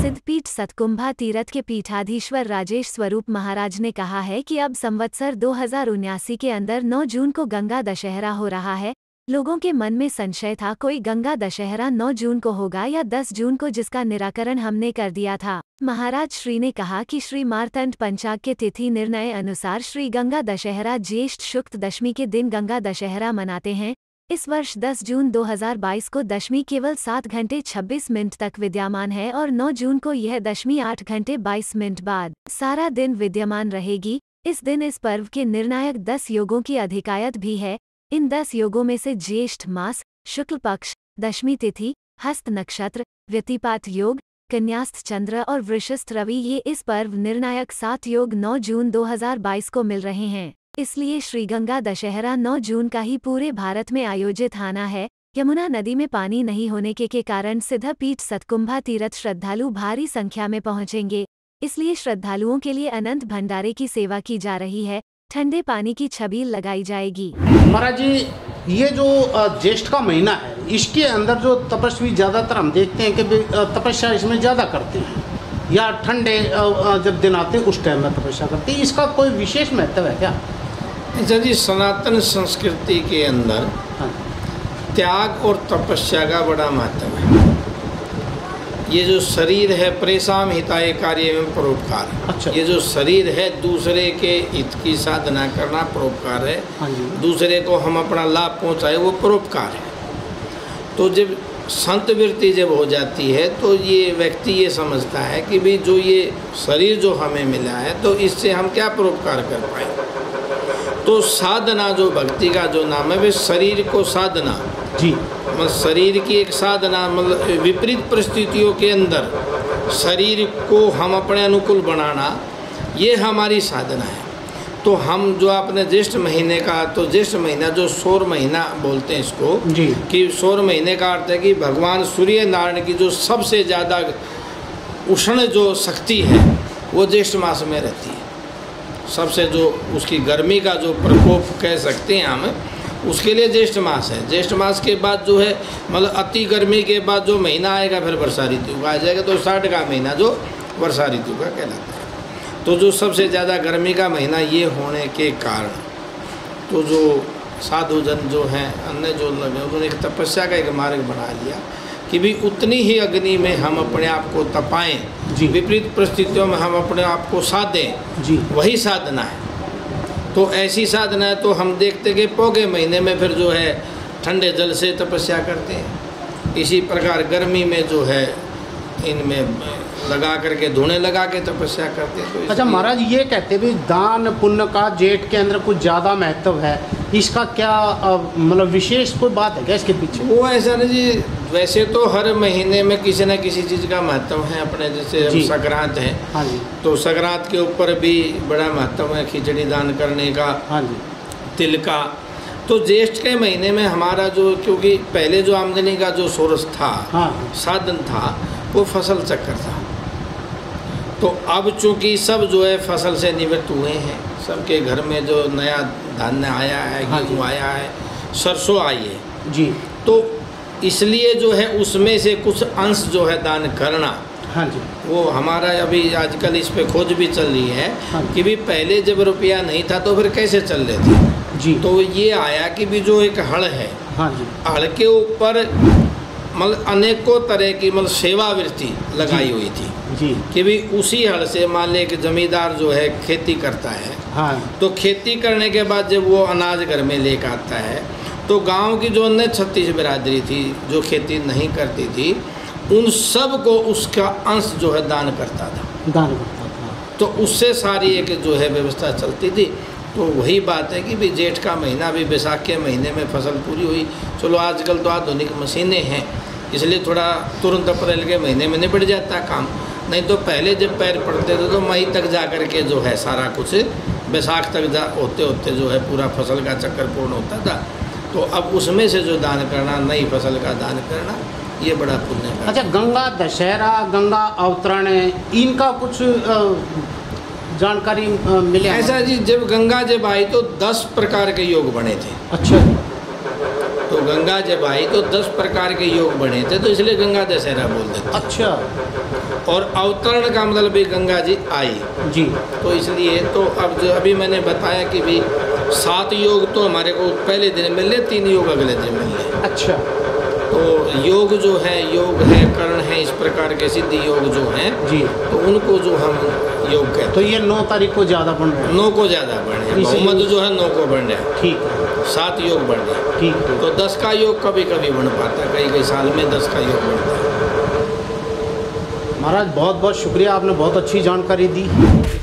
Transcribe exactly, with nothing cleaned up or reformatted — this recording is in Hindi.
सिद्धपीठ सतकुंभा तीर्थ के पीठाधीश्वर राजेश स्वरूप महाराज ने कहा है कि अब संवत्सर दो हज़ार उन्यासी के अंदर नौ जून को गंगा दशहरा हो रहा है। लोगों के मन में संशय था कोई गंगा दशहरा नौ जून को होगा या दस जून को, जिसका निराकरण हमने कर दिया था। महाराज श्री ने कहा कि श्री मार्तंड पंचाग के तिथि निर्णय अनुसार श्री गंगा दशहरा ज्येष्ठ शुक्ल दशमी के दिन गंगा दशहरा मनाते हैं। इस वर्ष दस जून दो हज़ार बाईस को दशमी केवल सात घंटे छब्बीस मिनट तक विद्यमान है और नौ जून को यह दशमी आठ घंटे बाईस मिनट बाद सारा दिन विद्यमान रहेगी। इस दिन इस पर्व के निर्णायक दस योगों की अधिकायत भी है। इन दस योगों में से ज्येष्ठ मास, शुक्ल पक्ष, दशमी तिथि, हस्त नक्षत्र, व्यतिपात योग, कन्यास्थ चंद्र और वृषस्थ रवि, ये इस पर्व निर्णायक सात योग नौ जून दो हज़ार बाईस को मिल रहे हैं। इसलिए श्री गंगा दशहरा नौ जून का ही पूरे भारत में आयोजित आना है। यमुना नदी में पानी नहीं होने के, के कारण सिद्धपीठ सतकुंभा तीर्थ श्रद्धालु भारी संख्या में पहुंचेंगे। इसलिए श्रद्धालुओं के लिए अनंत भंडारे की सेवा की जा रही है। ठंडे पानी की छबील लगाई जाएगी। महाराज जी, ये जो ज्येष्ठ का महीना है, इसके अंदर जो तपस्वी ज़्यादातर हम देखते हैं कि तपस्या इसमें ज़्यादा करते हैं, या ठंडे जब दिन आते हैं उस टाइम में तपस्या करते हैं। इसका कोई विशेष महत्व है क्या? अच्छा जी, सनातन संस्कृति के अंदर त्याग और तपस्या का बड़ा महत्व है। ये जो शरीर है, प्रेषाम हिताय कार्य में परोपकार। अच्छा। ये जो शरीर है, दूसरे के हित की साधना करना परोपकार है। हाँ जी। दूसरे को हम अपना लाभ पहुंचाए, वो परोपकार है। तो जब संत वृत्ति जब हो जाती है तो ये व्यक्ति ये समझता है कि भाई जो ये शरीर जो हमें मिला है, तो इससे हम क्या परोपकार कर पाएंगे। तो साधना जो भक्ति का जो नाम है, वे शरीर को साधना जी, मतलब शरीर की एक साधना, मतलब विपरीत परिस्थितियों के अंदर शरीर को हम अपने अनुकूल बनाना, ये हमारी साधना है। तो हम जो आपने ज्येष्ठ महीने का, तो ज्येष्ठ महीना जो सौर महीना बोलते हैं इसको जी, कि सौर महीने का अर्थ है कि भगवान सूर्य नारायण की जो सबसे ज़्यादा उष्ण जो शक्ति है वो ज्येष्ठ मास में रहती है। सबसे जो उसकी गर्मी का जो प्रकोप कह सकते हैं हम, उसके लिए ज्येष्ठ मास है। ज्येष्ठ मास के बाद जो है, मतलब अति गर्मी के बाद जो महीना आएगा फिर वर्षा ऋतु का आ जाएगा, तो साठ का महीना जो वर्षा ऋतु का कहलाता है। तो जो सबसे ज़्यादा गर्मी का महीना ये होने के कारण, तो जो साधुजन जो हैं, अन्य जो लगे, उन्होंने एक तपस्या का एक मार्ग बना लिया कि भी उतनी ही अग्नि में हम अपने आप को तपाएं, विपरीत परिस्थितियों में हम अपने आप को साधें जी, वही साधना है। तो ऐसी साधना है, तो हम देखते कि पौगे महीने में फिर जो है ठंडे जल से तपस्या करते हैं। इसी प्रकार गर्मी में जो है इनमें लगा करके धुने लगा के तपस्या करते हैं। तो अच्छा महाराज, ये कहते भी दान पुण्य का जेठ के अंदर कुछ ज़्यादा महत्व है, इसका क्या मतलब विशेष कोई बात है क्या इसके पीछे? वो ऐसा नहीं जी, वैसे तो हर महीने में किसी न किसी चीज़ का महत्व है अपने, जैसे संक्रांत है। हाँ जी। तो संक्रांत के ऊपर भी बड़ा महत्व है, खिचड़ी दान करने का। हाँ जी। तिल का। तो ज्येष्ठ के महीने में हमारा जो, क्योंकि पहले जो आमदनी का जो सोर्स था, हाँ, साधन था, वो फसल चक्कर था। तो अब चूँकि सब जो है फसल से निवृत्त हुए हैं, सबके घर में जो नया धान्य आया है, गेहूँ हाँ आया है, सरसों आई है जी, तो इसलिए जो है उसमें से कुछ अंश जो है दान करना। हाँ जी। वो हमारा अभी आजकल इस पे खोज भी चल रही है हाँ कि भी पहले जब रुपया नहीं था तो फिर कैसे चल रहे थे जी। तो ये आया कि भी जो एक हड़ है, हाँ जी, हड़ के ऊपर मतलब अनेकों तरह की मतलब सेवावृत्ति लगाई हुई थी जी, कि भी उसी हड़ से मान ले कि जमींदार जो है खेती करता है हाँ, तो खेती करने के बाद जब वो अनाज घर में लेकर आता है, तो गांव की जो अन्य छत्तीस बिरादरी थी जो खेती नहीं करती थी, उन सब को उसका अंश जो है दान करता था, दान करता था। तो उससे सारी एक जो है व्यवस्था चलती थी। तो वही बात है कि भी जेठ का महीना भी बैसाख के महीने में फसल पूरी हुई। चलो आजकल तो आधुनिक मशीनें हैं, इसलिए थोड़ा तुरंत अप्रैल के महीने में निपट जाता है काम। नहीं तो पहले जब पैर पड़ते थे तो मई तक जा कर के जो है सारा कुछ बैसाख तक जा होते होते जो है पूरा फसल का चक्कर पूर्ण होता था। तो अब उसमें से जो दान करना, नई फसल का दान करना, ये बड़ा पुण्य है। अच्छा, गंगा दशहरा, गंगा अवतरण, इनका कुछ जानकारी मिले? ऐसा जी, जब गंगा जब आई तो दस प्रकार के योग बने थे। अच्छा। तो गंगा जब आई तो दस प्रकार के योग बने थे, तो इसलिए गंगा दशहरा बोल देते। अच्छा। और अवतरण का मतलब भी गंगा जी आई जी, तो इसलिए तो अब जो अभी मैंने बताया कि भी सात योग तो हमारे को पहले दिन मिले, तीन योग अगले दिन मिले। अच्छा। तो योग जो है, योग है, कर्ण है, इस प्रकार के सिद्धि योग जो हैं जी, तो उनको जो हम योग कहते हैं। तो ये नौ तारीख को ज़्यादा बन रहा है? नौ को ज़्यादा बढ़ रहे हैं, बहुमत जो है नौ को बढ़ रहा है। ठीक है। सात योग बढ़ रहे हैं। ठीक है। तो दस का योग कभी कभी बन पाता है, कई कई साल में दस का योग बढ़ता है। महाराज बहुत बहुत शुक्रिया, आपने बहुत अच्छी जानकारी दी।